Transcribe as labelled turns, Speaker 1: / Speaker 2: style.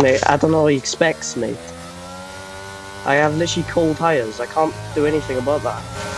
Speaker 1: Mate, I don't know what he expects, mate. I have literally cold tires. I can't do anything about that.